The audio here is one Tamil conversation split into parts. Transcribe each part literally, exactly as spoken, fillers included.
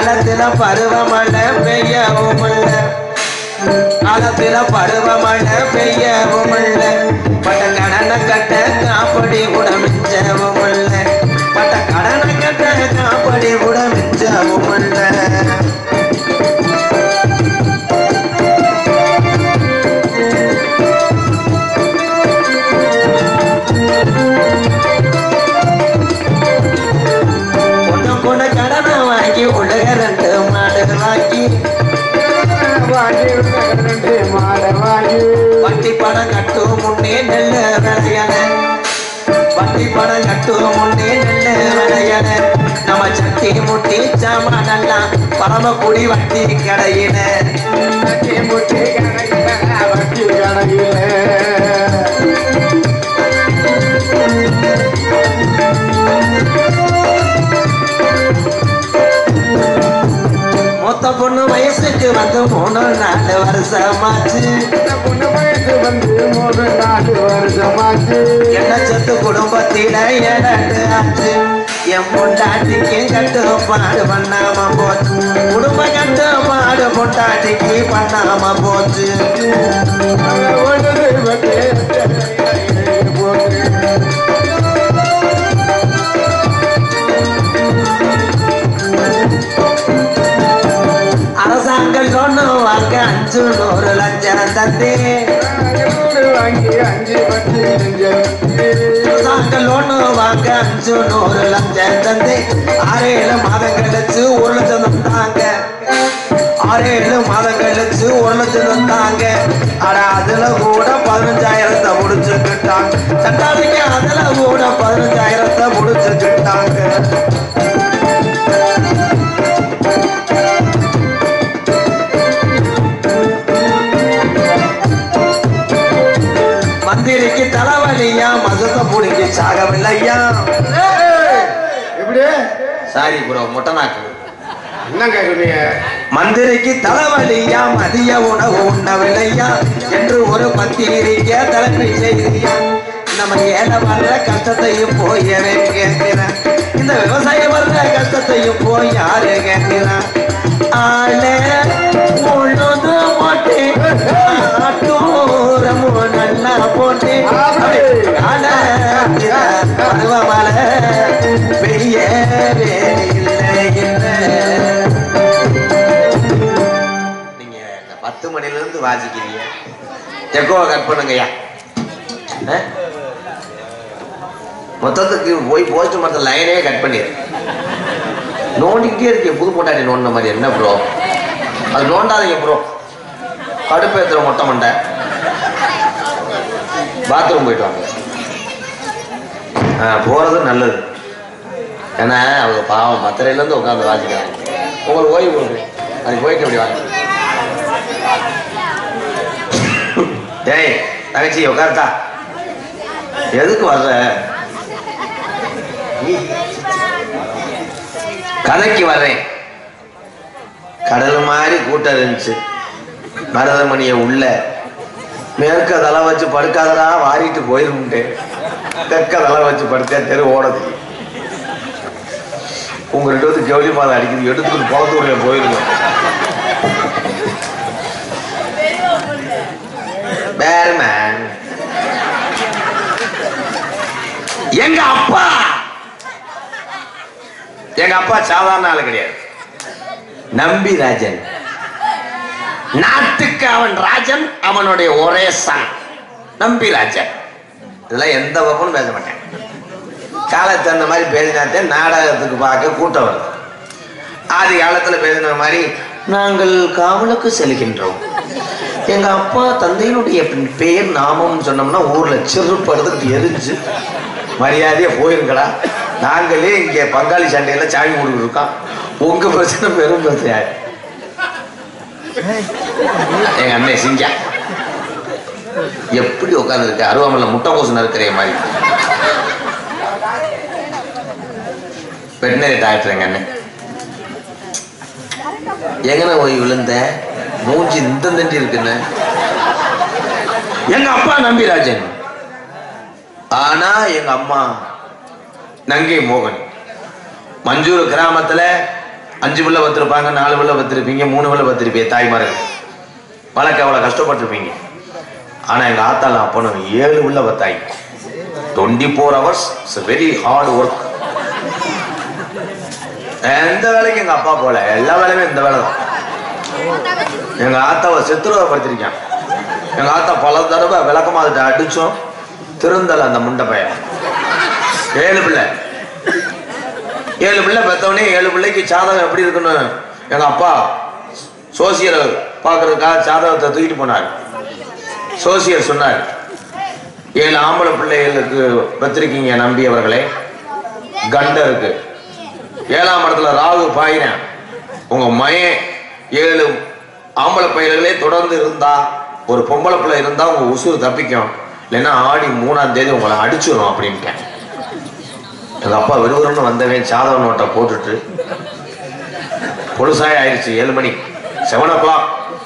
காலத்துல பருவமழை பெய்யவும் இல்ல காலத்துல பருவமழை பெய்யவும் இல்ல பட்ட கடனை கட்ட காப்படி கூட மிஞ்சவும் இல்ல பட்ட கடனை கட்ட காப்படி கூட மிஞ்சவும் இல்ல பொண்ணு கூட கடனை வாங்கி உலக ரெண்டு மாடு வாங்கி வட்டி படம் கட்டும் முன்னே நெல்ல விளையன வட்டி படம் கட்டும் முன்னே நெல்ல விளையன நம்ம சட்டி முட்டி சாமானெல்லாம் பரமக்குடி வட்டி கடையில வட்டி முட்டி கடையில வட்டி கடையில மொத்த பொண்ணு வயசுக்கு வந்து மூணு நாலு வருஷமாச்சு பொண்ணு வயசு வந்து மூணு நாலு வருஷமாச்சு என்ன சொத்து குடும்பத்தில ஏழு ஆச்சு என் பொண்டாட்டிக்கு கட்டு பாடு பண்ணாம போச்சு குடும்ப கட்டு பாடு பொண்டாட்டிக்கு பண்ணாம போச்சு அரசாங்கம் லோனு வாங்க அஞ்சு நூறு லட்சம் தந்தே வாங்கி அஞ்சு பத்து அரசாங்கம் லோனு வாங்க அஞ்சு நூறு லட்சம் தந்தே ஆறு ஏழு மாதம் கழிச்சு ஒரு லட்சம் தந்தாங்க ஆறு ஏழு மாதம் கழிச்சு ஒரு லட்சம் தந்தாங்க ஆனா அதுல கூட பதினஞ்சாயிரத்தை முடிச்சுக்கிட்டாங்க சட்டாளிங்க அதுல கூட பதினஞ்சாயிரத்தை முடிச்சுக்கிட்டாங்க மந்திரிக்கு தலைவலியா மசத்த புடிக்கு சாகவில்லையா எப்படி சாரி ப்ரோ மொட்டை நாக்கு என்ன கேக்குறீங்க மந்திரிக்கு தலைவலியா மதிய உணவு உண்ணவில்லையா என்று ஒரு பத்திரிக்கை தலைமை செய்தியா நம்ம ஏழை வர்ற கஷ்டத்தையும் போய் கேட்கிறேன் இந்த விவசாயம் வர்ற கஷ்டத்தையும் போய் யாரு கேட்கிறான் ஆளே உழுது போட்டு ஆட்டூரமும் நல்லா போட்டு பருவமழை பெய்யவே இல்லை நீங்க பத்து மணில இருந்து வாசிக்கிறீங்க தெக்கோவை கட் பண்ணுங்கய்யா மொத்தத்துக்கு போய் போஸ்ட் மரத்த லைனே கட் பண்ணிடு நோண்டிக்கிட்டே இருக்கே புது பொண்டாட்டி நோண்டின மாதிரி என்ன ப்ரோ அது நோண்டாதீங்க ப்ரோ கடுப்பேத்துற மொட்டை மண்டை பாத்ரூம் போயிட்டு வாங்க ஆ போறது நல்லது ஏன்னா அவங்க பாவம் மத்திரையிலேருந்து உட்காந்து வாசிக்கிறாங்க உங்களுக்கு ஓய்வு கொடுக்குறேன் அதுக்கு போய்க்க அப்படி வாங்க டேய் தங்கச்சி உட்காருத்தா எதுக்கு வர்ற கதைக்கு வர்றேன் கடல் மாதிரி கூட்டம் இருந்துச்சு மருதமணியை உள்ள மேற்க தலை வச்சு படுக்காதடா வாரிட்டு போயிருந்தேன் தெற்க தலை வச்சு படுக்க தெரு ஓடது உங்க ரெண்டு வந்து கெவலி மாலை அடிக்குது எடுத்துக்கிட்டு குளத்தூர்ல போயிருங்க பேர்மேன் எங்க அப்பா எங்க அப்பா சாதாரண ஆளு கிடையாது நம்பி ராஜன் நாட்டுக்கு அவன் ராஜன் அவனுடைய ஒரே சன் நம்பி ராஜன் இதெல்லாம் எந்த பக்கமும் பேச மாட்டேன் காலத்து அந்த மாதிரி பேசினாத்தே நாடகத்துக்கு பார்க்க கூட்டம் வருது ஆதி காலத்துல பேசின மாதிரி நாங்கள் காவலுக்கு செல்கின்றோம் எங்க அப்பா தந்தையினுடைய பெயர் நாமம் சொன்னோம்னா ஊர்ல சிறுப்படுத்துக்கிட்டு எரிஞ்சு மரியாதையா போயிருக்கடா நாங்களே இங்க பங்காளி சண்டையில சாமி கொடுக்கிட்டு இருக்கோம் உங்க பிரச்சனை பெரும் பிரச்சனை எங்க அண்ணன் சிங்கா எப்படி உட்கார்ந்து இருக்க அருவாமல்ல முட்டை கோசம் இருக்கிற மாதிரி வெட்டினரி டாக்டர் எங்க அண்ணன் எங்கன போய் விழுந்த மூஞ்சி இந்த தண்டி இருக்குன்னு எங்க அப்பா நம்பிராஜன் ஆனா எங்க அம்மா நங்கை மோகன் மஞ்சூர் கிராமத்துல அஞ்சு பிள்ளை பத்திருப்பாங்க, நாலு பிள்ளை பத்திருப்பீங்க, மூணு பிள்ளை பத்திருப்பீங்க. தாய்மார்கள் வளர்க்க அவ்வளோ கஷ்டப்பட்டிருப்பீங்க. ஆனால் எங்கள் ஆத்தால அப்பனும் ஏழு பிள்ளை பத்தாய். Twenty four hours it's very hard work. எந்த வேலைக்கும் எங்கள் அப்பா போல, எல்லா வேலையுமே இந்த வேலை தான். எங்கள் ஆத்தாவை செத்துருவா படுத்திருக்கேன். எங்கள் ஆத்தா பல தடவை விளக்கமாக அடித்தோம், திருந்தலை அந்த முண்டை பையன். ஏழு பிள்ளை ஏழு பிள்ளை பெற்றவனே ஏழு பிள்ளைக்கு சாதகம் எப்படி இருக்குன்னு எங்கள் அப்பா சோசியரை பார்க்கறதுக்காக சாதகத்தை தூக்கிட்டு போனார். சோசியர் சொன்னார், ஏழு ஆம்பளை பிள்ளைகளுக்கு பெற்றிருக்கீங்க நம்பி அவர்களே, கண்டருக்கு ஏழாம் இடத்துல ராகு பாயினேன். உங்க மயன் ஏழு ஆம்பளை பயிர்களே தொடர்ந்து இருந்தா, ஒரு பொம்பளை பிள்ளை இருந்தா உங்க உசுறு தப்பிக்கும், இல்லைன்னா ஆடி மூணாம் தேதி உங்களை அடிச்சிடும் அப்படின்ட்டேன். எங்க அப்பா விறுவிறுன்னு வந்தவன் சாதக நோட்டை போட்டுட்டு பொழுசாய ஆயிடுச்சு. ஏழு மணி செவன் ஓ கிளாக்.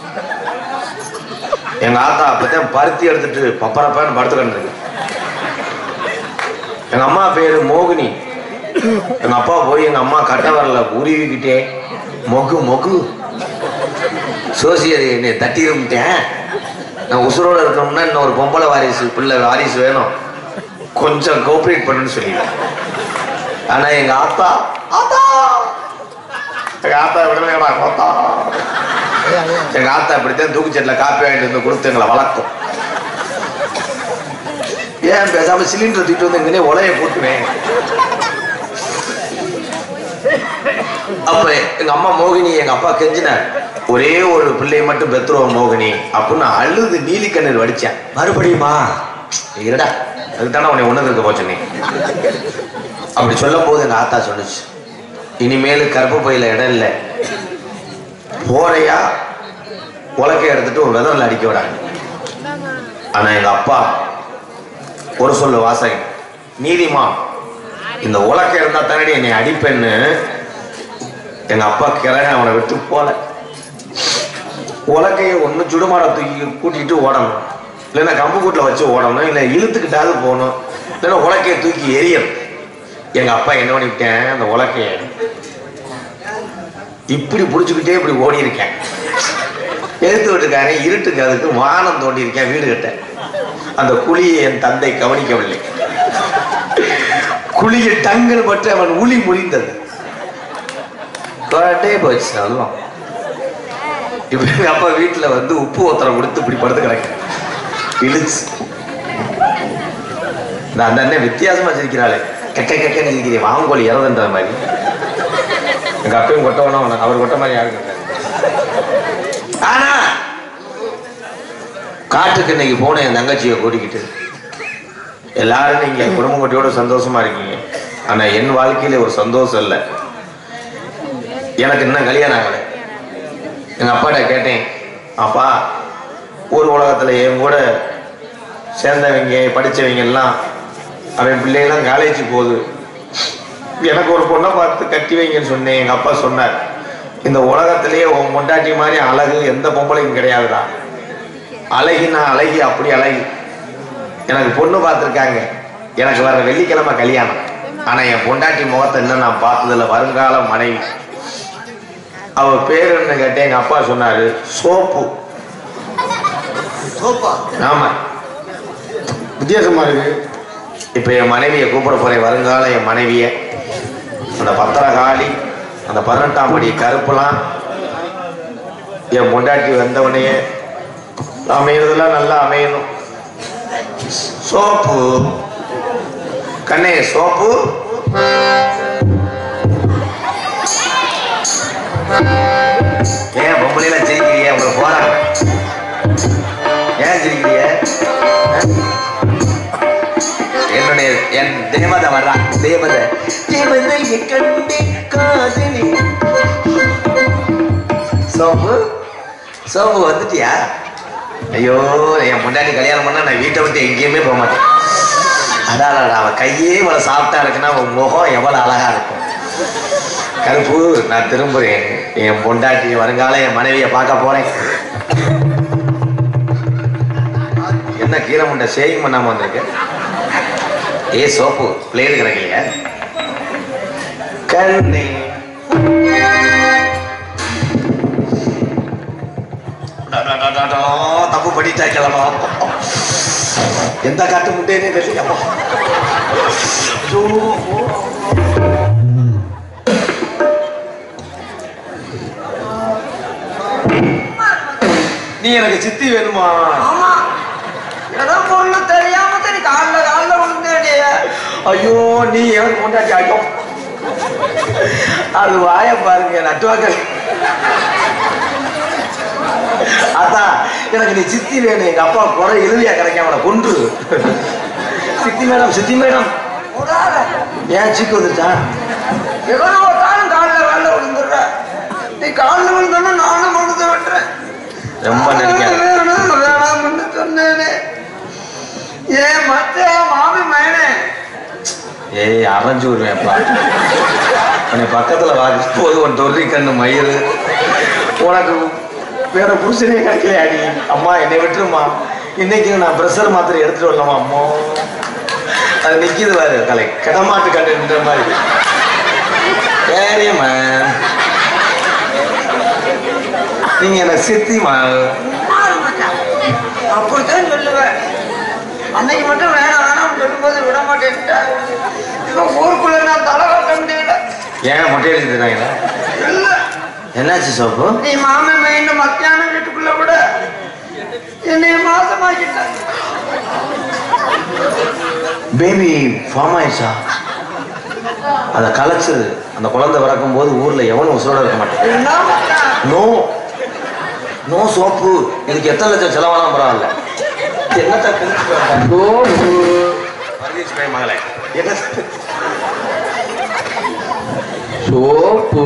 எங்க ஆத்தா அப்பதான் பருத்தி எடுத்துட்டு பப்பரப்பான்னு படுத்துக்கிட்டு இருக்கு. எங்க அம்மா பேரு மோகினி. எங்க அப்பா போய் எங்க அம்மா கட்ட வரல உருவிக்கிட்டே மொகு மொகு சோசியர் என்னை தட்டிருட்டேன், நான் உசுரோட இருக்கணும்னா இன்னும் ஒரு பொம்பளை வாரிசு பிள்ளை வாரிசு வேணும், கொஞ்சம் கோஆபரேட் பண்ணுன்னு சொல்லிடுவேன். ஆனா எங்க ஆத்தா ஆத்தா எங்க ஆத்தா விடலைடா ஆத்தா. எங்க ஆத்தா இப்படித்தான் தூக்குச்சட்டில காப்பி வாங்கிட்டு வந்து கொடுத்து எங்களை வளர்க்கும். ஏன் பேசாம சிலிண்டர் தூக்கிட்டு வந்து எங்கனே உலைய போட்டுவேன். அப்ப எங்க அம்மா மோகினி எங்க அப்பா கெஞ்சினார், ஒரே ஒரு பிள்ளையை மட்டும் பெத்துருவோம் மோகினி அப்படின்னு அழுது நீலி கண்ணீர் வடிச்சேன். மறுபடியுமா இருடா, அதுதானே உன்னை ஒண்ணு இருக்க போச்சனே. அப்படி சொல்லும் போது எங்க ஆத்தா சொன்னுச்சு, இனிமேல் கருப்பு பையில இடம் இல்லை, போறையா உலக்கைய எடுத்துட்டு ஒரு விதரில் அடிக்க விடாங்க. ஆனா எங்க அப்பா ஒரு சொல்லு வாசகன், நீதிமா இந்த உலக்கை இருந்தா தானடி என்னை அடிப்பேன்னு எங்க அப்பா கிழங்க அவனை விட்டு போல. உலக்கையை ஒண்ணு சுடுமாட தூக்கி கூட்டிட்டு ஓடணும், இல்லைன்னா கம்பு கூட்டில் வச்சு ஓடணும், இல்லை இழுத்துக்கிட்டாவது போகணும், இல்லைன்னா உலக்கையை தூக்கி எரியணும். எங்க அப்பா என்ன பண்ணிவிட்டேன், அந்த உலக்கைய இப்படி பிடிச்சுக்கிட்டே இப்படி ஓடி இருக்கேன். எடுத்து விட்டுருக்காரு, இருட்டுக்கு அதுக்கு வானம் தோண்டி இருக்கேன் வீடு கட்ட. அந்த குழியை என் தந்தை கவனிக்கவில்லை. குழியை டங்கல் பற்றி அவன் உளி முறிந்தது, போச்சு. அதுவும் இப்ப எங்க அப்பா வீட்டுல வந்து உப்பு ஒத்தரம் கொடுத்து இப்படி படுத்து கிடக்க இழுச்சு. அந்த அண்ணன் வித்தியாசமா சிரிக்கிறாளே, கெக்க கெக்கன்னு சிரிக்கிறேன், வாங்கோலி இறதுன்ற மாதிரி. எங்க அப்பையும் கொட்டவனும் அவர் கொட்ட மாதிரி யாரும் கிடையாது. ஆனா காட்டுக்கு இன்னைக்கு போன என் தங்கச்சியை கூட்டிக்கிட்டு எல்லாரும் நீங்க குடும்ப குட்டியோட சந்தோஷமா இருக்கீங்க. ஆனா என் வாழ்க்கையில ஒரு சந்தோஷம் இல்லை. எனக்கு இன்னும் கல்யாணம் ஆகலை. எங்க அப்பாட்ட கேட்டேன், அப்பா ஊர் உலகத்துல என் கூட சேர்ந்தவங்க படிச்சவங்க எல்லாம் அவன் பிள்ளைகள்லாம் காலேஜ் போகுது, எனக்கு ஒரு பொண்ணை பார்த்து கட்டி வைங்கன்னு சொன்னேன். எங்க அப்பா சொன்னார், இந்த உலகத்திலேயே உன் பொண்டாட்டி மாதிரி அழகு எந்த பொம்பளைக்கும் கிடையாதுடா. அழகினா அழகி, அப்படி அழகி. எனக்கு பொண்ணு பார்த்துருக்காங்க, எனக்கு வர வெள்ளிக்கிழமை கல்யாணம். ஆனா என் பொண்டாட்டி முகத்தை இன்னும் நான் பார்த்ததில்ல, வருங்கால மனைவி. அவ பேரு என்ன கேட்டேன். எங்க அப்பா சொன்னாரு, சோப்பு. ஆமா, வித்தியாசமா இருக்கு. இப்ப என் மனைவியை கூப்பிட போறேன், வருங்கால என் மனைவிய. அந்த பத்திரகாளி, அந்த பதினெட்டாம் படி கருப்புலாம் என் பொண்டாட்டி வந்தவனையே அமையறதுலாம் நல்லா அமையணும். சோப்பு கண்ணே, சோப்பு. ஏன் பொம்பளைலாம் சிரிக்கிறிய? உங்களை போறாங்க, ஏன் சிரிக்கிறிய? என்னுடைய என் தேவதை வர்றா, தேவதை தேவதை கண்டே காதலி. சோப்பு சோப்பு வந்துட்டியா? ஐயோ, என் முன்னாடி கல்யாணம் பண்ணா நான் வீட்டை விட்டு எங்கேயுமே போக மாட்டேன். அடாடா, அவன் கையே இவ்வளவு சாப்பிட்டா இருக்குன்னா அவன் முகம் எவ்வளவு அழகா இருக்கும். கருப்பு, நான் திரும்புறேன். என் பொண்டாட்டி வருங்கால என் மனைவியை பார்க்க போறேன். என்ன கீரை முண்டை சேவிங் பண்ணாம வந்திருக்கு? ஏ சோப்பு பிளேடு கிடைக்கலையா? கண்ணே தப்பு பண்ணிட்டா கிளம்பா. எந்த காட்டு முட்டையே தெரியல. நீ எனக்கு சித்தி வேணுமா? ஆமா, ஏதோ பொண்ணு தெரியாம சரி காலில காலில விழுந்தேடிய. ஐயோ, நீ எனக்கு கொண்டாட்டி ஆயோ. அது வாய பாருங்க நட்டுவாக்க. அதான் எனக்கு நீ சித்தி வேணும். எங்க அப்பா குறை இறுதியா கிடைக்காம கொண்டு. சித்தி மேடம், சித்தி மேடம். ஏன் சீக்கு வந்துருச்சா? எவனோ தானும் காலில் காலில் விழுந்துடுற. நீ காலில் விழுந்தோன்னா நானும் விழுந்து விட்டுறேன். ரொம்ப நினைக்கிறேன். வேணும் வேணாம்னு சொன்னேனே. ஏன் மத்த மாமி மயனே. ஏய், அரைஞ்சு விடுவேன்ப்பா. உன்னை பக்கத்துல வாக்கு போது உன் தொல்றி கண்ணு மயிறு. உனக்கு வேற புருஷனே கிடைக்கலையா நீ? அம்மா என்னை விட்டுருமா. இன்னைக்கு நான் பிரஷர் மாத்திரை எடுத்துட்டு வரலாமா? அம்மா அது நிக்கிது பாரு கலை கிடமாட்டு கண்டுன்ற மாதிரி. சரிம்மா, நீங்க என்ன சித்திமா? அப்படித்தான் சொல்லுவேன். அன்னைக்கு மட்டும் வேணாம் வேணாம் சொல்லும்போது விட மாட்டேன்ட்டா. இப்ப ஊருக்குள்ள நான் தலை கட்ட முடியல. ஏன் மொட்டை அடிச்சுட்டாங்களா? இல்ல, என்னாச்சு சோப்பு? நீ மாமன் மைண்ட் மத்தியானம் வீட்டுக்குள்ள விட என்னைய மாசமாக்கிட்ட. பேபி ஃபார்ம் ஆயிடுச்சா? அதை கலைச்சது. அந்த குழந்தை பிறக்கும் போது ஊர்ல எவனும் உசுரோட இருக்க மாட்டேன். No no soap. இதுக்கு எத்தனை லட்சம் செலவானாலும் பரவாயில்ல. என்னத்தை மகளே, என்ன சோப்பு?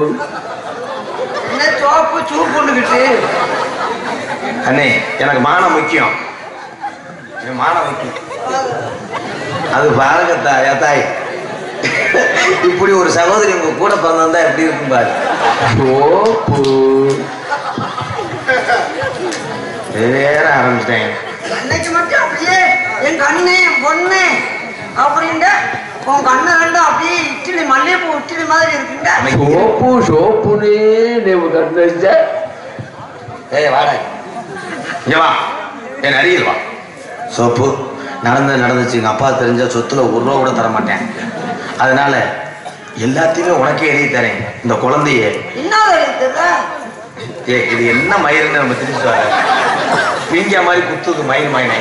என்ன சோப்பு சூப்புண்டுகிட்டு? அண்ணே, எனக்கு மானம் முக்கியம். மானம் முக்கியம். அது பாருங்க தாய் தாய். இப்படி ஒரு சகோதரி உங்க கூட பிறந்தா எப்படி இருக்கும் பாரு. சோப்பு வேற ஆரம்பிச்சிட்டேன். அன்னைக்கு மட்டும் அப்படியே என் கண்ணு என் பொண்ணு அப்படின்ட்டு உன் கண்ணு ரெண்டும் அப்படியே இட்லி மல்லிகைப்பூ இட்லி மாதிரி இருக்குங்க. சோப்பு சோப்புனே கண்ணு. ஏய் வாடா, இங்க வா, என் அருகில் வா. சோப்பு நடந்து நடந்துச்சு. எங்க அப்பா தெரிஞ்ச சொத்துல ஒரு ரூபா கூட தர மாட்டேன். அதனால எல்லாத்தையுமே உனக்கே எழுதி தரேன். இந்த குழந்தைய என்ன தெரியல. ஏ, இது என்ன மயிருன்னு நம்ம திருச்சி வர பீங்கியா மாதிரி குத்துது மயில் மயினை.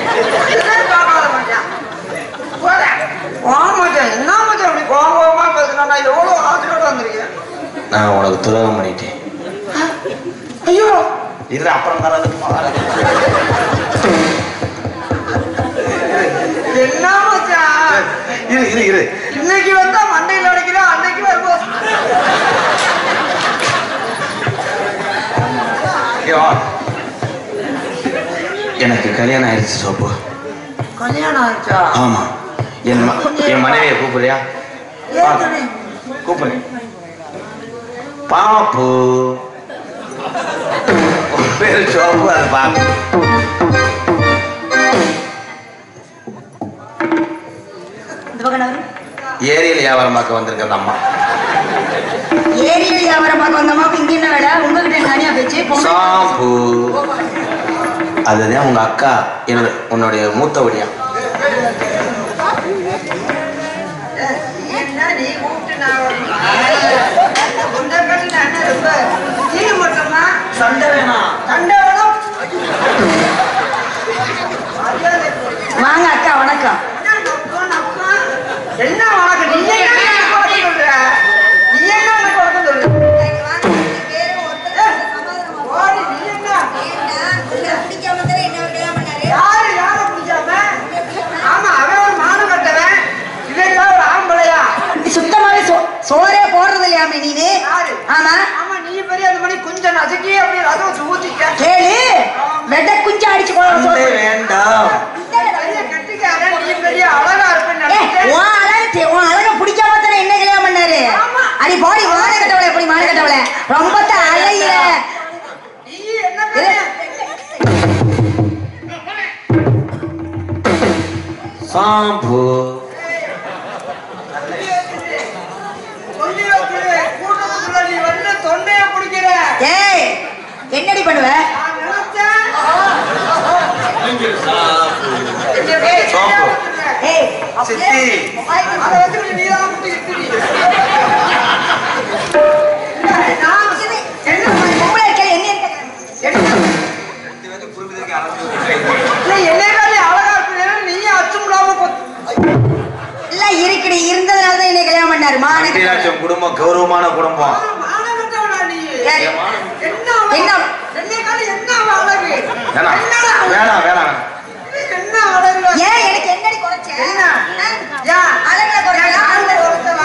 என்ன மச்சான் அப்படி கோபமா பேசுனா? நான் எவ்வளவு ஆசையோட வந்திருக்கேன். நான் உனக்கு துரோகம் பண்ணிட்டேன். ஐயோ, இது அப்புறம் தராது. என்ன மச்சான்? இரு இரு இரு இன்னைக்கு வந்தா மண்டையில் அடைக்கிறேன், அன்னைக்கு வருவோம். எனக்கு கல்யாணம் ஆயிடுச்சு சோப்பு. கல்யாணம் ஆயிடுச்சா? ஆமா. என் என் மனைவியை கூப்பிடுறியா? கூப்பிடு. பாப்பு பேரு சோப்பு. அது பாப்பு. ஏரியில் வியாபாரம் பார்க்க வந்திருக்க அந்த அம்மா. ஏரியில் வியாபாரம் பார்க்க வந்த அம்மாவுக்கு இங்க என்ன வேலை? உங்ககிட்ட தனியா பேச்சு. ஷாம்பு. அதுதான் உங்க அக்கா என்னோட உன்னுடைய மூத்தவடியா. என்ன நீ கூப்பிட்டு நான் உந்த கட்டில என்ன ரொம்ப நீ மட்டுமா சண்டை வேணாம்? சண்டை வேணும். வாங்க அக்கா, வணக்கம். என்ன வணக்கம்? நீ என்ன சொல்ற? நீ என்ன வணக்கம் சொல்ற? யாரு யார பிடிக்காம? ஆமா, அவன் ஒரு மானம் கட்டவன், இவன் ஒரு ஆம்பளையா? சுத்தமாவே சோறே போடுறது இல்லையாமே நீனு? ஆமா ஆமா, நீ பெரிய அந்த மணி கொஞ்சம் நசுக்கி அப்படியே ரசம் ஊத்திக்க. கேளு, வெட்ட குஞ்சா அடிச்சு போட வேண்டாம். கட்டிக்காரன், நீ பெரிய அழகா இருப்பேன்னு நினைச்சேன். உன் அழகு உன் அழக பிடிக்காம தானே என்ன கல்யாணம் பண்ணாரு? அடி போடி மான கட்டவளை, எப்படி மான கட்டவளை ரொம்ப அழகில. நீ என்ன பெரிய ஷாம்பு சொல்லி வைக்கிற கூட்டத்துக்குள்ள நீ வந்து தொண்டைய பிடிக்கிற. ஏய், என்னடி பண்ணுவ? நான் நினைச்சேன் ஏய் சித்தி அதை வந்து நீ தான் முட்டி இட்டுடி. நான் என்ன பொம்பளை இருக்கல என்ன கேக்குறேன் இல்லை என்னைக்காலே அழகா இருக்கிறேன் நீ அச்சும் இல்லாம இல்ல இருக்குடி இருந்ததுனால தான் என்னை கல்யாணம் பண்ணாரு மானே குடும்பம் கௌரவமான குடும்பம் மானகட்டவனா நீ ஏய், என்ன என்ன? என்னைக்காலே என்ன அழகு வேணாம் வேணாம் வேணாம் என்ன அழகு ஏன் எனக்கு என்னடி குறைச்ச என்ன? ஆ? யா அழகுல குறைச்ச அந்த ஒருத்தவா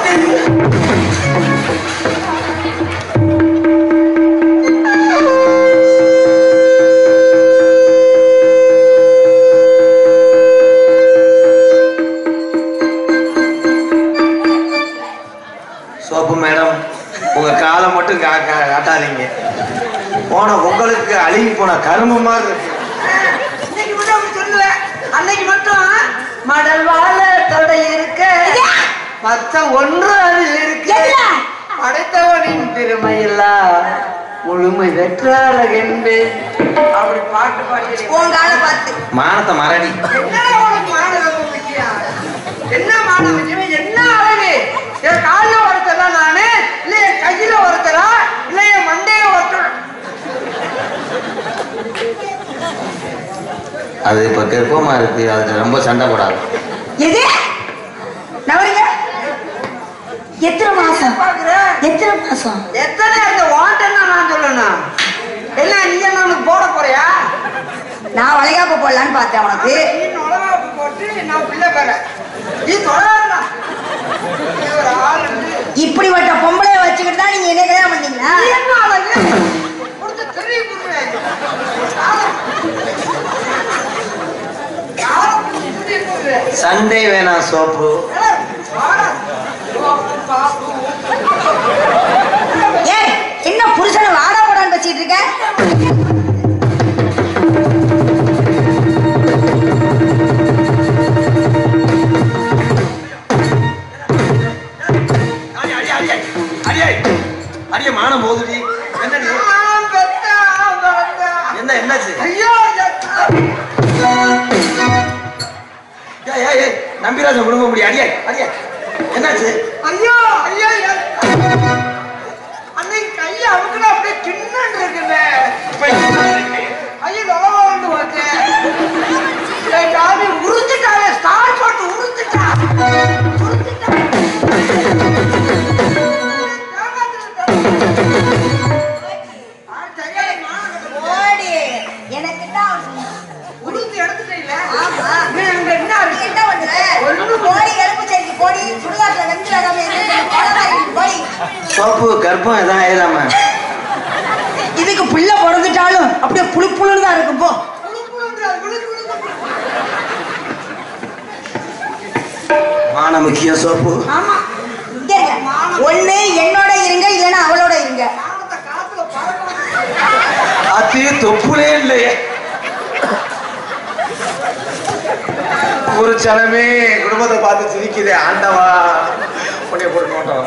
சோப்பு மேடம் உங்க காலை மட்டும் கா- கா- காட்டாதீங்க. போன உங்களுக்கு அழுகி போன கரும்பு மாதிரி இருக்கு. இன்னைக்கு மட்டும் அப்படி சொல்லல அன்னைக்கு மட்டும் மடல் வாழ தொடை இருக்க மத்த ஒன்று அது இருக்கு என்ன? படைத்தவனின் பெருமையில்லா முழுமை வெற்றாளகென்று அப்படி பாட்டு பாடி உன் காலை பார்த்து மானத்தை மறடி. என்ன உனக்கு மாணவம் முக்கியம் என்ன மாணவ முக்கியம் என்ன அழகு என் காலில் ஒருத்தரா நானு இல்ல என் கையில ஒருத்தரா இல்ல என் மண்டைய ஒருத்தர் அது இப்ப கர்ப்பமா இருக்கு, அதுக்கு ரொம்ப சண்டை போடாது. எது நவருங்க எத்தனை மாசம் பாக்குற எத்தனை மாசம் எத்தனை அந்த வாண்டன்னா நான் சொல்லணும் என்ன நீ என்ன உனக்கு போட போறியா நான் வளைகாப்பு போடலான்னு பார்த்தேன் உனக்கு நீ நுழைவாப்பு போட்டு நான் பிள்ளை பேர நீ தொடரா ஒரு ஆள் இருந்து இப்படிப்பட்ட பொம்பளைய வச்சுக்கிட்டு தான் நீங்க என்ன கல்யாணம் பண்ணீங்களா நீ என்ன அழகு கொடுத்து தெரிய போடுவேன் சண்டே வேணாம் சோப்பு. ஏய் என்ன புருஷனை வாடா போடான்னு வச்சிட்டு இருக்க அடிய மானம் போகுதுடி. என்னடி என்ன என்னாச்சு? ஐயோ ஏய், ஏய், ஏய், நம்பிராஜன் குடும்ப முடியும். அடியே அடியே என்னாச்சு? ஐயோ ஐயோ அன்னைக்கு கையை அமுக்குனா அப்படியே கிண்ணன் இருக்குங்க ஐயோ லவந்து போச்சு உறிஞ்சிட்டாலே ஸ்டார் போட்டு உறிஞ்சிட்டா ஓடி எனக்கு தான் உறிஞ்சி எடுத்துட்டீங்களா ஆமா என்ன நீ என்ன பண்ற ஒண்ணு போடி எலும்பு செஞ்சு போடி சுடுகாட்டுல வெந்து வேகாம இருந்து கொலவாரி போடி சோப்பு கர்ப்பம் எதாவது ஆயிடாம. இதுக்கு பிள்ளை பிறந்துட்டாலும் அப்படியே புழு புழுன்னு தான் இருக்கும் போ மான முக்கியம் சோப்பு. ஆமா இங்க இருங்க. ஒண்ணு என்னோட இருங்க இல்லைன்னா அவளோட இருங்க காலத்தை காத்துல பறக்க அது தொப்புலே இல்லையே. ஒரு சனமே குடும்பத்தை பார்த்து சிரிக்குதே. ஆண்டவா உன்னை போட்டு மாட்டோம்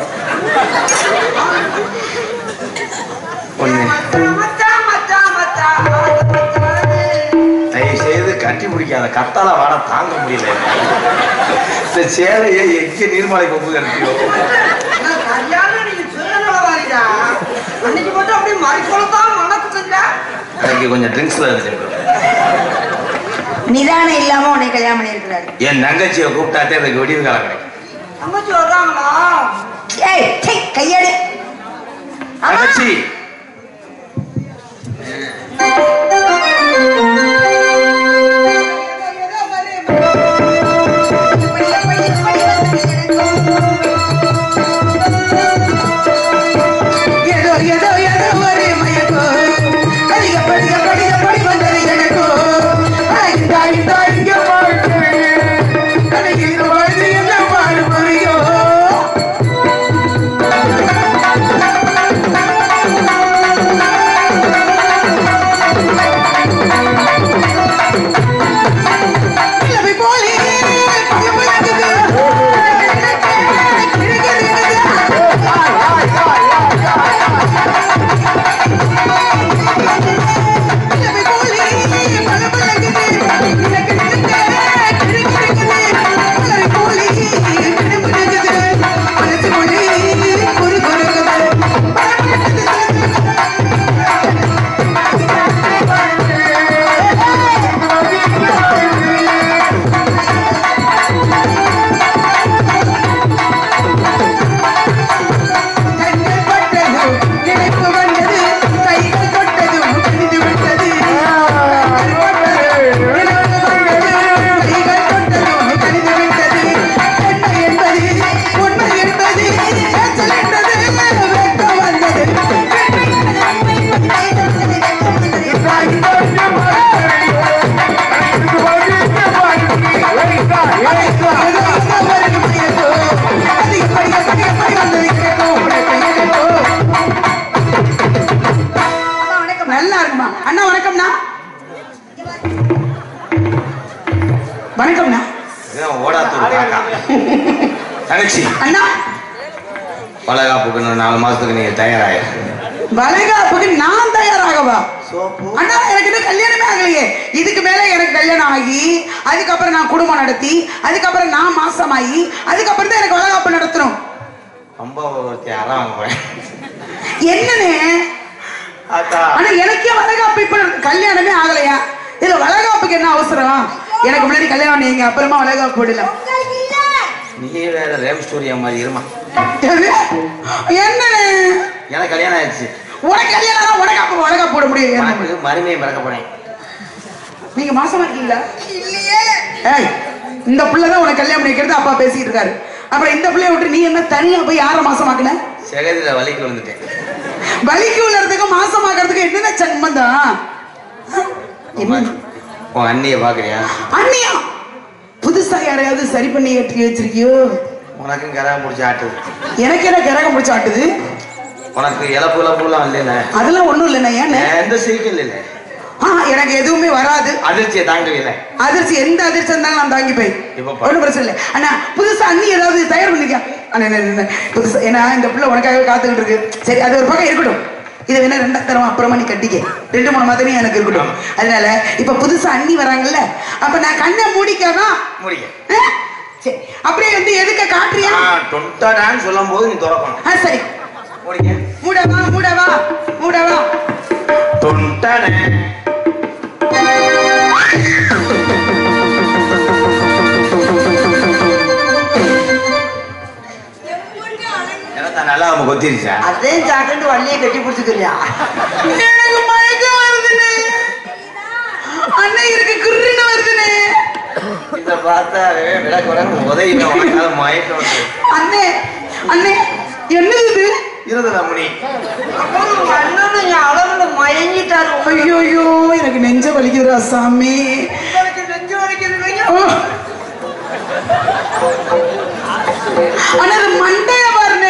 ஒண்ணு மச்சான் மச்சான் மச்சான் தயவு செய்து கட்டி பிடிக்காத கத்தால வாட தாங்க முடியல. இந்த சேலையை எங்க நீர்மலை கொம்பு கட்டியோ. கல்யாணம் நீங்க சுயநலவாதிடா அன்னைக்கு மட்டும் அப்படியே மறைக்கொள்ளத்தான் மணக்குதுங்க எனக்கு கொஞ்சம் ட்ரிங்க்ஸ்ல இருந்துச்சு. நிதானம் இல்லாம உன்னை கல்யாணம் பண்ணிருக்கிறாரு என் தங்கச்சியை கூப்பிட்டாத்தே எனக்கு விடிவு காலம் கிடைக்கும். அம்மாச்சி வர்றாங்களா ஏய் சீ, கையெடு ஆமா. தங்கச்சி இப்படி, இப்படி, இப்படி வந்து எனக்கும் ஏதோ ஏதோ ஏதோ ஒரு மயக்கோ அதிக படிக்க படிக்க படி வந்தது எனக்கோ இந்த இந்த இங்க வாழ்க்கை கடையில் வாழ்ந்து என்ன வாழ முடியும் போலி தங்கச்சி அண்ணா வளகாப்புக்கு இன்னும் நாலு மாசத்துக்கு நீங்க தயாராக. வளைகாப்புக்கு நான் தயாராகவா? அண்ணா எனக்கு இன்னும் கல்யாணமே ஆகலையே. இதுக்கு மேல எனக்கு கல்யாணம் ஆகி அதுக்கப்புறம் நான் குடும்பம் நடத்தி அதுக்கப்புறம் நான் மாசமாயி அதுக்கப்புறம் தான் எனக்கு வளைகாப்பு நடத்தணும். ரொம்ப ஒருத்தி அறம் வாங்க போறேன். என்னன்னு ஆனா எனக்கே வளைகாப்பு இப்ப கல்யாணமே ஆகலையா? இதுல வளைகாப்புக்கு என்ன அவசரம்? எனக்கு முன்னாடி கல்யாணம் நீங்க அப்புறமா வளைகாப்பு போடலாம். நீ வேற ரேம் ஸ்டோரியா மாதிரி இருமா. என்ன எனக்கு கல்யாணம் ஆயிடுச்சு. உனக்கு கல்யாணம் உனக்கு அப்ப வளைகாப்பு போட முடியும். மறுமையை மறக்க போறேன். நீங்க மாசமா இருக்கீங்களா? இல்லையே. ஏய் இந்த பிள்ளைதான் உனக்கு கல்யாணம் பண்ணிக்கிறது அப்பா பேசிட்டு இருக்காரு. அப்புறம் இந்த பிள்ளைய விட்டு நீ என்ன தனியா போய் யார மாசமாக்குன? செகதில வலிக்கு வந்துட்டேன். வலிக்கு உள்ளதுக்கு மாசமாக்குறதுக்கு என்னென்ன சம்பந்தம்? உன் அண்ணிய பாக்குறியா? அண்ணியா? புதுசா யாரையாவது சரி பண்ணி கட்டி வச்சிருக்கியோ? உனக்கும் கரகம் முடிச்சு ஆட்டுது. எனக்கு என்ன கரகம் முடிச்சு ஆட்டுது? உனக்கு இழப்பு இழப்புலாம் இல்லைல்ல? அதெல்லாம் ஒண்ணும் இல்லைண்ணா. ஏன் எந்த சீக்கிரம் இல்லை. எனக்கு எதுவுமே வராது. அதிர்ச்சியை தாங்கவில்லை. அதிர்ச்சி எந்த அதிர்ச்சி இருந்தாலும் நான் தாங்கிப்பேன். ஒன்றும் பிரச்சனை இல்லை. அண்ணா புதுசா அண்ணி ஏதாவது தயார் பண்ணிக்க. புதுசா ஏன்னா இந்த பிள்ளை உனக்காகவே காத்துக்கிட்டு இருக்கு. சரி அது ஒரு பக்கம் இருக்கட்டும். இதை வேணா ரெண்டா தரம் அப்புறமா நீ கட்டிக்க. ரெண்டு மூணு மாதமே எனக்கு இருக்கட்டும். அதனால இப்ப புதுசா அண்ணி வராங்கல்ல, அப்ப நான் கண்ணை மூடிக்காதான் முடிக்க. சரி அப்படியே வந்து எதுக்க காட்டுறியா? தொட்டாடான்னு சொல்லும் போது நீ திறக்கணும். சரி முடிக்க. மூடவா மூடவா மூடவா தொட்டானே. நல்லா அவங்க கொத்திருச்சா? அதே ஜாக்கெட் வள்ளியை கட்டி பிடிச்சுக்கிறியா? எனக்கு மயக்கம் வருதுன்னு அண்ணே இருக்கு குருன்னு வருதுன்னு. இத பார்த்தாவே விளக்கு வர உதவி மயக்கம் வருது. அண்ணே அண்ணே என்னது இது? இருந்ததா முனி அண்ணனும் அளவுல மயங்கிட்டாரு. ஐயோ ஐயோ எனக்கு நெஞ்ச வலிக்குதுரா சாமி. நெஞ்ச வலிக்குது. அண்ணா மண்டைய பாருங்க.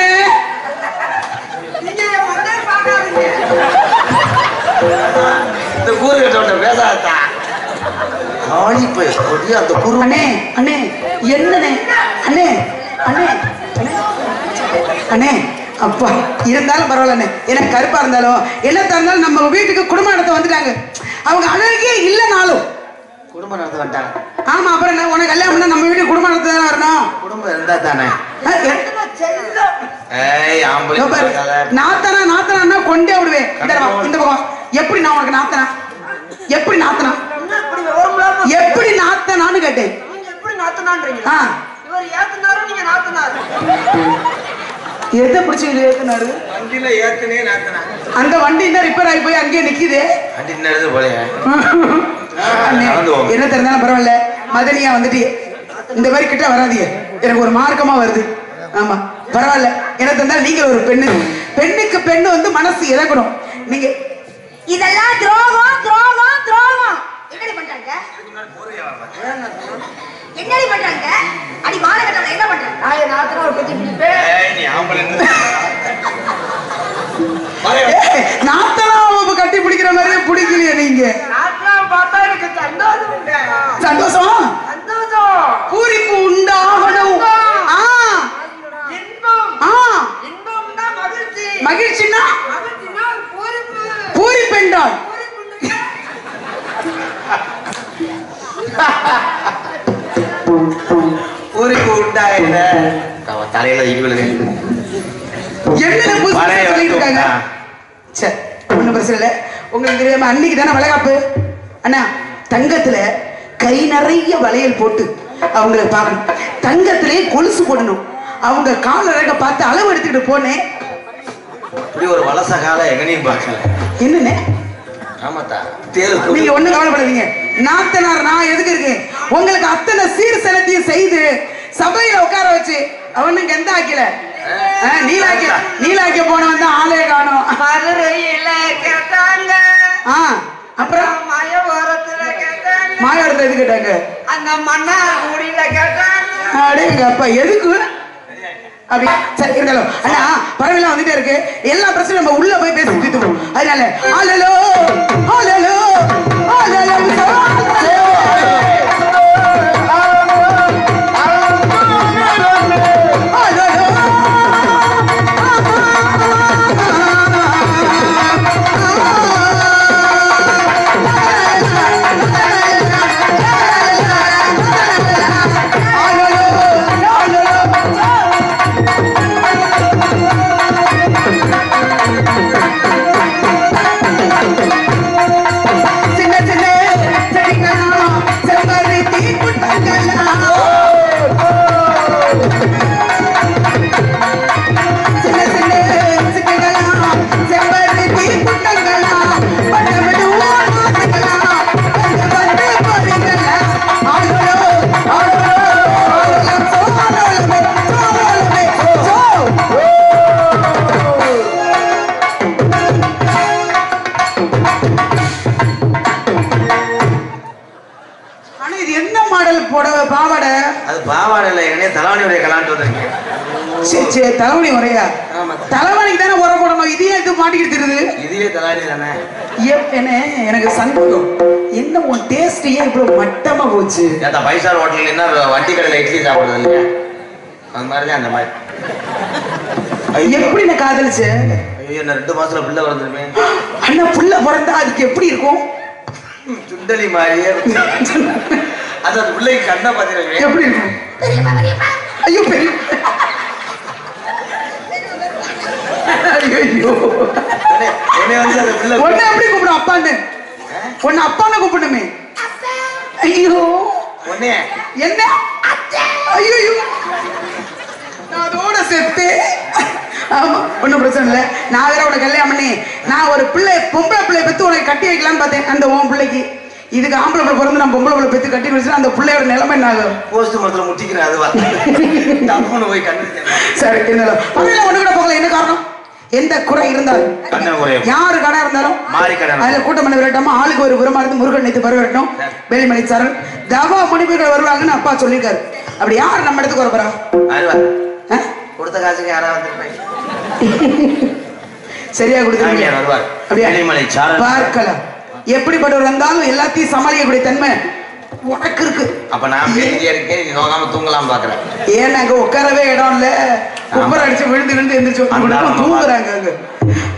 இந்த கூறு கட்ட பேசாதா? அந்த கூறு. அண்ணே அண்ணே என்னண்ணே அண்ணே அண்ணே அண்ணே அப்பா இருந்தாலும் பரவாயில்லண்ணே. எனக்கு கருப்பா இருந்தாலும் என்னத்தா இருந்தாலும் நம்ம வீட்டுக்கு குடும்ப நடத்த வந்துட்டாங்க. அவங்க அழகே இல்லைனாலும் குடும்பம் நடத்த வந்துட்டாங்க. ஆமா அப்புறம் என்ன உனக்கு கல்யாணம் பண்ணா நம்ம வீட்டுக்கு குடும்பம் நடத்த தானே வரணும். குடும்பம் இருந்தா தானே. நாத்தனா நாத்தனா கொண்டே விடுவேன். இந்த பக்கம் எப்படி நான் உனக்கு நாத்தனா? எப்படி நாத்தனா? எப்படி நாத்தனான்னு கேட்டேன். எப்படி நாத்தனான்றீங்க? இவர் ஏத்துனாரு நீங்க நாத்தனாரு. எதை பிடிச்சி ஏத்துனாரு? வண்டியில ஏத்துனே நாத்தனா. அந்த வண்டி என்ன ரிப்பேர் ஆகி போய் அங்கேயே நிக்குது. வண்டி நடந்து போலையா? என்ன தெரிந்தாலும் பரவாயில்ல. மதனியா வந்துட்டு இந்த மாதிரி கிட்ட வராதீங்க. எனக்கு ஒரு மார்க்கமா வருது. ஆமா பரவாயில்ல. எனக்கு தெரிந்தாலும் நீங்க ஒரு பெண்ணு. பெண்ணுக்கு பெண்ணு வந்து மனசு இறக்கணும். நீங்க இதெல்லாம் துரோகம் துரோகம் துரோகம். என்னடி பண்றாங்க? என்னடி பண்றாங்க? அடி வாழ கட்டல என்ன பண்றாங்க? நான் நாத்தனா ஒரு பத்தி பிடிப்பே. ஏய் நீ ஆம்பளை நாத்தனாவை கட்டி பிடிக்கிற மாதிரியே பிடிக்கலையே நீங்க. நாத்தனா பார்த்தா எனக்கு சந்தோஷம் உண்டு. சந்தோஷம் சந்தோஷம் பூரிப்பு உண்டாகணும். ஆ இன்பம். ஆ இன்பம்னா மகிழ்ச்சி. மகிழ்ச்சினா மகிழ்ச்சினா பூரிப்பு. பூரிப்பு என்றால் பூரிப்பு உண்டாயிட தலையில இவளுங்க என்ன புதுசா சொல்லிட்டு இருக்காங்க. சரி ஒன்றும் பிரச்சனை இல்லை. உங்களுக்கு தெரியாம அன்னைக்கு தானே வளைகாப்பு. அண்ணா தங்கத்துல கை நிறைய வளையல் போட்டு அவங்களை பார்க்கணும். தங்கத்திலே கொலுசு போடணும். அவங்க கால ரக பார்த்து அளவு எடுத்துக்கிட்டு போனேன். இப்படி ஒரு வலச கால எங்கனையும் பார்க்கல. என்னன்னு? ஆமாத்தா நீங்க ஒண்ணு கவலைப்படாதீங்க. நாத்தனார் நான் எதுக்கு இருக்கேன்? உங்களுக்கு அத்தனை சீர் செலுத்தியும் செய்து சபையில உட்கார வச்சு அவனுக்கு எந்த ஆக்கல நீலாக்கிய நீலாக்கிய போனவன் தான் ஆளே காணும். மதுரையில கேட்டாங்க. அப்புறம் மாயோரத்துல கேட்டாங்க. மாயோரத்துல எது கேட்டாங்க? அந்த மன்னார் குடியில கேட்டாங்க. அடேங்க அப்பா எதுக்கு அப்படி? சரி இருந்தாலும் அண்ணா பறவைலாம் வந்துட்டே இருக்கு. எல்லா பிரச்சனையும் நம்ம உள்ள போய் பேசி தீர்த்துவோம். அதனால ஆலலோ ஆலலோ ஆலலோ ஆ சரி சரி தலைவலி உரையா ஆமா. தலைவலிக்கு தானே உரம் போடணும் இதையே இது மாட்டிக்கிட்டு தெரியுது இதுவே தலைவலி தானே. என்ன எனக்கு சந்தோஷம் என்ன உன் டேஸ்ட் ஏன் இவ்வளவு மட்டமா போச்சு ஏத்தா ஃபைவ் ஸ்டார் ஹோட்டல்ல என்ன வண்டி கடையில இட்லி சாப்பிடுறது இல்லையா அந்த மாதிரிதான் அந்த மாதிரி. எப்படி நான் காதலிச்சு ஐயோ நான் ரெண்டு மாசத்துல பிள்ளை பிறந்துருமே. அண்ணா புள்ள பிறந்தா அதுக்கு எப்படி இருக்கும் சுண்டலி மாதிரியே அது அந்த பிள்ளைக்கு கண்ணா பாத்தீங்க எப்படி இருக்கும் ஐயோ பெரிய ஐயோ உடனே வந்து அந்த பிள்ளை உடனே எப்படி கூப்பிடும் அப்பான்னு உன்னை அப்பான்னு கூப்பிடுமே ஐயோ உடனே என்ன ஐயோ நான் அதோட செத்து ஆமா ஒன்றும் பிரச்சனை இல்லை நான் வேற உனக்கு கல்யாணம் பண்ணி நான் ஒரு பிள்ளை பொம்பளை பிள்ளை பெற்று உனக்கு கட்டி வைக்கலான்னு பார்த்தேன் அந்த உன் பிள்ளைக்கு இதுக்கு ஆம்பளை பிள்ளை பிறந்து நான் பொம்பளை பிள்ளை பெற்று கட்டி வச்சுன்னா அந்த பிள்ளையோட நிலைமை என்ன ஆகும் போஸ்ட் மரத்துல முட்டிக்கிறேன் அதுவா தப்புன்னு போய் கண்ணு சரி என்ன பகல ஒண்ணு கூட போகல என்ன காரணம் எந்த குறை இருந்தாலும் யாரு கடை இருந்தாலும் அதுல கூட்டம் பண்ண விரட்டாம ஆளுக்கு ஒரு புறமா இருந்து முருகன் நேத்து பருவ வரட்டும் வேலிமணி சாரன் தவா மணிப்புகள் வருவாங்கன்னு அப்பா சொல்லியிருக்காரு அப்படி யார் நம்ம இடத்துக்கு வர போறா கொடுத்த காசுக்கு யாராவது சரியா கொடுக்குறீங்க பார்க்கலாம் எப்படிப்பட்டவர் இருந்தாலும் எல்லாத்தையும் சமாளிக்கக்கூடிய தன்மை உனக்கு இருக்கு. அப்ப நான் பேசிட்டே இருக்கேன் நீ நோகாம தூங்கலாம் பாக்குறேன். ஏன் அங்க உட்காரவே இடம் இல்ல குப்பர் அடிச்சு விழுந்து விழுந்து எந்திரிச்சு தூங்குறாங்க அங்க